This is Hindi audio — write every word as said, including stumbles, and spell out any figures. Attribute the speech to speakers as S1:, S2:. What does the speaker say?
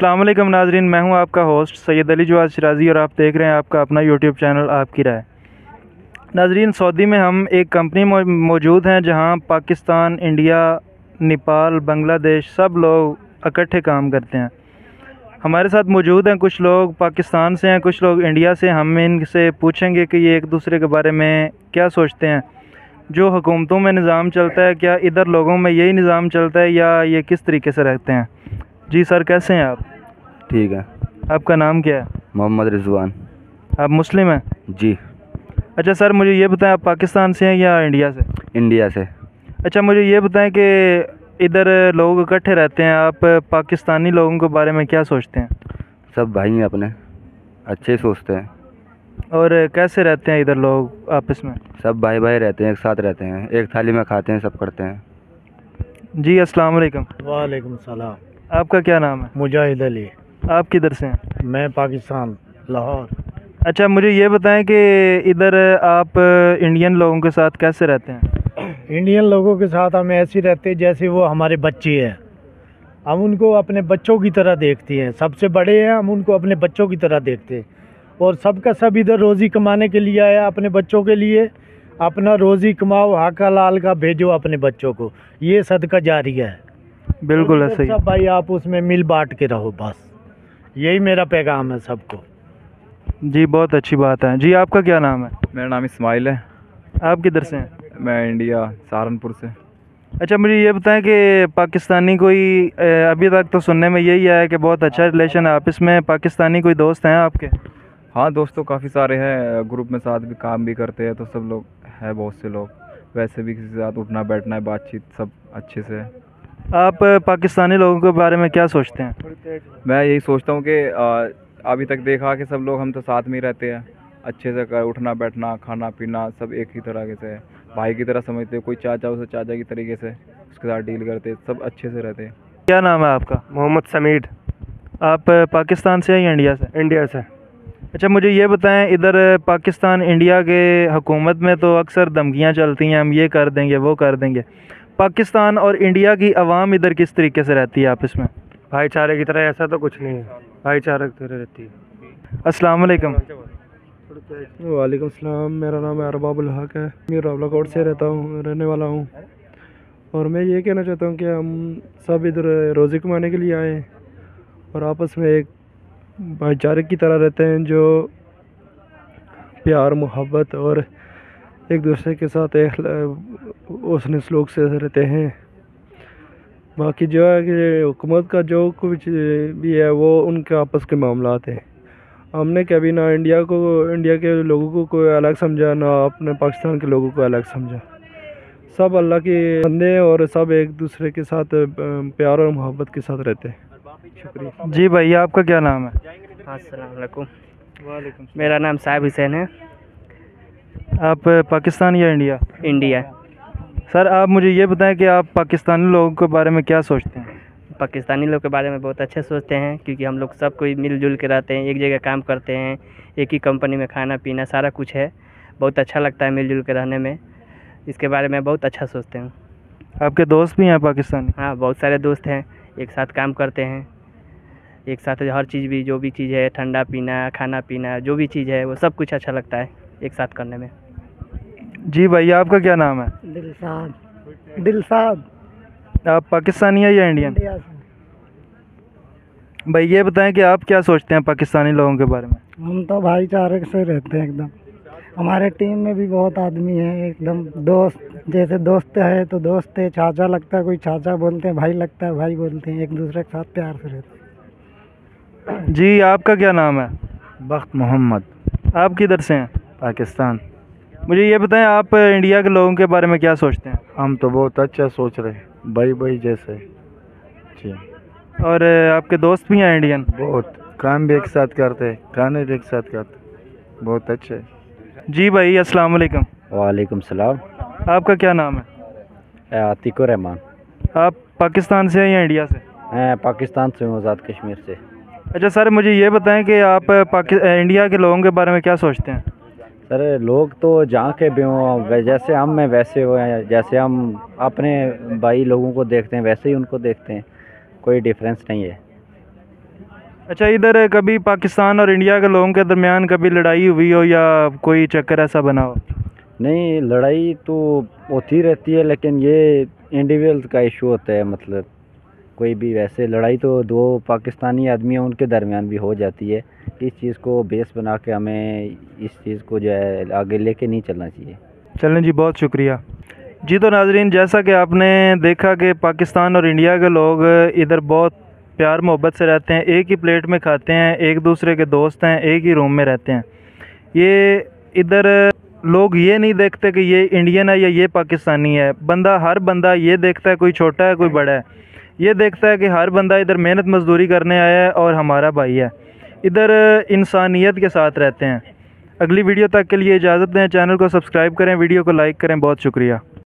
S1: अस्सलाम वालेकुम नाजरीन, मैं हूं आपका होस्ट सैयद अली जवाद शिराजी और आप देख रहे हैं आपका अपना यूट्यूब चैनल आपकी राय। नाजरीन, सऊदी में हम एक कंपनी मौजूद हैं जहां पाकिस्तान, इंडिया, नेपाल, बांग्लादेश सब लोग इकट्ठे काम करते हैं। हमारे साथ मौजूद हैं कुछ लोग पाकिस्तान से हैं, कुछ लोग इंडिया से। हम इनसे पूछेंगे कि ये एक दूसरे के बारे में क्या सोचते हैं। जो हुकूमतों में निज़ाम चलता है, क्या इधर लोगों में यही निज़ाम चलता है या ये किस तरीके से रहते हैं। जी सर, कैसे हैं आप?
S2: ठीक है।
S1: आपका नाम क्या है?
S2: मोहम्मद रिजवान।
S1: आप मुस्लिम हैं?
S2: जी।
S1: अच्छा सर, मुझे ये बताएं आप पाकिस्तान से हैं या इंडिया से?
S2: इंडिया से।
S1: अच्छा, मुझे ये बताएं कि इधर लोग इकट्ठे रहते हैं, आप पाकिस्तानी लोगों के बारे में क्या सोचते हैं?
S2: सब भाई हैं अपने, अच्छे सोचते हैं।
S1: और कैसे रहते हैं इधर लोग आपस में?
S2: सब भाई भाई रहते हैं, एक साथ रहते हैं, एक थाली में खाते हैं, सब करते हैं।
S1: जी अस्सलाम वालेकुम।
S3: वालेकुम सलाम।
S1: आपका क्या नाम है?
S3: मुजाहिद अली।
S1: आप किधर से हैं?
S3: मैं पाकिस्तान, लाहौर।
S1: अच्छा, मुझे ये बताएं कि इधर आप इंडियन लोगों के साथ कैसे रहते हैं?
S3: इंडियन लोगों के साथ हम ऐसे रहते हैं जैसे वो हमारे बच्चे हैं। हम उनको अपने बच्चों की तरह देखते हैं, सबसे बड़े हैं, हम उनको अपने बच्चों की तरह देखते हैं। और सबका सब इधर रोज़ी कमाने के लिए आया, अपने बच्चों के लिए। अपना रोज़ी कमाओ, हाका लाल का भेजो अपने बच्चों को, ये सदका जारिया है।
S1: बिल्कुल ऐसे ही।
S3: सब भाई आप उसमें मिल बांट के रहो, बस यही मेरा पैगाम है सबको।
S1: जी बहुत अच्छी बात है। जी आपका क्या नाम है?
S4: मेरा नाम इस्माइल है।
S1: आप किधर से हैं?
S4: मैं इंडिया सहारनपुर से।
S1: अच्छा, मुझे ये बताएं कि पाकिस्तानी कोई अभी तक तो सुनने में यही आया कि बहुत अच्छा रिलेशन है आपस में, पाकिस्तानी कोई दोस्त हैं आपके?
S4: हाँ, दोस्त तो काफ़ी सारे हैं, ग्रुप में साथ भी काम भी करते हैं, तो सब लोग हैं, बहुत से लोग। वैसे भी किसी के साथ उठना बैठना है, बातचीत सब अच्छे से है।
S1: आप पाकिस्तानी लोगों के बारे में क्या सोचते हैं?
S4: मैं यही सोचता हूँ कि अभी तक देखा कि सब लोग हम तो साथ में ही रहते हैं, अच्छे से कर उठना बैठना खाना पीना सब एक ही तरह से है, भाई की तरह समझते हैं। कोई चाचा उसे चाचा की तरीके से उसके साथ डील करते, सब अच्छे से रहते हैं।
S1: क्या नाम है आपका?
S3: मोहम्मद समीद।
S1: आप पाकिस्तान से हैं या इंडिया से?
S3: इंडिया से।
S1: अच्छा, मुझे ये बताएं, इधर पाकिस्तान इंडिया के हुकूमत में तो अक्सर धमकियाँ चलती हैं, हम ये कर देंगे वो कर देंगे। पाकिस्तान और इंडिया की आवाम इधर किस तरीके से रहती है आपस में?
S3: भाईचारे की तरह ऐसा तो कुछ नहीं है, भाईचारे की तरह रहती है।
S1: अस्सलाम वालेकुम।
S5: वालेकुम सलाम। मेरा नाम है अरबाबुल हक है, मैं रावलाकोट से रहता हूँ, रहने वाला हूँ। और मैं ये कहना चाहता हूँ कि हम सब इधर रोज़ी कमाने के लिए आए हैं और आपस में एक भाईचारे की तरह रहते हैं, जो प्यार मोहब्बत और एक दूसरे के साथ एक उसने सलूक से रहते हैं। बाकी जो है कि हुकूमत का जो कुछ भी है वो उनके आपस के मामलात हैं। हमने कभी ना इंडिया को इंडिया के लोगों को कोई अलग समझा, ना अपने पाकिस्तान के लोगों को अलग समझा। सब अल्लाह के बंदे हैं और सब एक दूसरे के साथ प्यार और मोहब्बत के साथ रहते हैं। शुक्रिया।
S1: जी भाई, आपका क्या नाम है?
S6: अस्सलाम वालेकुम। वालेकुम। मेरा नाम साहिब हुसैन है।
S1: आप पाकिस्तान या इंडिया?
S6: इंडिया।
S1: सर, आप मुझे ये बताएं कि आप पाकिस्तानी लोगों के बारे में क्या सोचते हैं?
S6: पाकिस्तानी लोग के बारे में बहुत अच्छे सोचते हैं, क्योंकि हम लोग सब कोई मिलजुल के रहते हैं, एक जगह काम करते हैं, एक ही कंपनी में खाना पीना सारा कुछ है। बहुत अच्छा लगता है मिलजुल के रहने में। इसके बारे में बहुत अच्छा सोचते हैं।
S1: आपके दोस्त भी हैं पाकिस्तानी?
S6: हाँ, बहुत सारे दोस्त हैं, एक साथ काम करते हैं, एक साथ हर चीज़ भी, जो भी चीज़ है, ठंडा पीना खाना पीना जो भी चीज़ है वो सब कुछ अच्छा लगता है एक साथ करने में।
S1: जी भाई, आपका क्या नाम है?
S7: दिलसाद। दिलसाद।
S1: आप पाकिस्तानी है या इंडियन?
S7: इंडिया से।
S1: भाई ये बताएं कि आप क्या सोचते हैं पाकिस्तानी लोगों के बारे में?
S7: हम तो भाईचारे से रहते हैं एकदम। हमारे टीम में भी बहुत आदमी हैं, एकदम दोस्त जैसे दोस्त है तो दोस्त है, चाचा लगता है कोई चाचा बोलते हैं, भाई लगता है भाई बोलते हैं, एक दूसरे के साथ प्यार से रहते हैं।
S1: जी आपका क्या नाम है?
S2: बख्त मोहम्मद।
S1: आप किधर से हैं?
S2: पाकिस्तान।
S1: मुझे ये बताएं, आप इंडिया के लोगों के बारे में क्या सोचते हैं?
S2: हम तो बहुत अच्छा सोच रहे हैं, भाई भाई जैसे। जी।
S1: और आपके दोस्त भी हैं इंडियन?
S2: बहुत, काम भी एक साथ करते हैं, खाने भी एक साथ करते, बहुत अच्छे।
S1: जी भाई, अस्सलाम वालेकुम।
S8: वालेकुम सलाम।
S1: आपका क्या नाम है?
S8: आतिकुर रहमान।
S1: आप पाकिस्तान से हैं या इंडिया से?
S8: मैं पाकिस्तान से हूँ, आज़ाद कश्मीर से।
S1: अच्छा सर, मुझे ये बताएं कि आप पाकि इंडिया के लोगों के बारे में क्या सोचते हैं?
S8: सर, लोग तो जहाँ के भी हों, जैसे हम में वैसे हो हैं, जैसे हम अपने भाई लोगों को देखते हैं वैसे ही उनको देखते हैं, कोई डिफरेंस नहीं है।
S1: अच्छा, इधर कभी पाकिस्तान और इंडिया के लोगों के दरमियान कभी लड़ाई हुई हो या कोई चक्कर ऐसा बना हो?
S8: नहीं, लड़ाई तो होती रहती है, लेकिन ये इंडिविजुअल का इशू होता है। मतलब कोई भी वैसे लड़ाई तो दो पाकिस्तानी आदमी हैं उनके दरमियान भी हो जाती है। इस चीज़ को बेस बना के हमें इस चीज़ को जो है आगे लेके नहीं चलना चाहिए।
S1: चलें जी, बहुत शुक्रिया जी। तो नाजरीन, जैसा कि आपने देखा कि पाकिस्तान और इंडिया के लोग इधर बहुत प्यार मोहब्बत से रहते हैं, एक ही प्लेट में खाते हैं, एक दूसरे के दोस्त हैं, एक ही रूम में रहते हैं। ये इधर लोग ये नहीं देखते कि ये इंडियन है या ये पाकिस्तानी है। बंदा हर बंदा ये देखता है, कोई छोटा है कोई बड़ा है, ये देखता है कि हर बंदा इधर मेहनत मजदूरी करने आया है और हमारा भाई है। इधर इंसानियत के साथ रहते हैं। अगली वीडियो तक के लिए इजाज़त दें। चैनल को सब्सक्राइब करें, वीडियो को लाइक करें। बहुत शुक्रिया।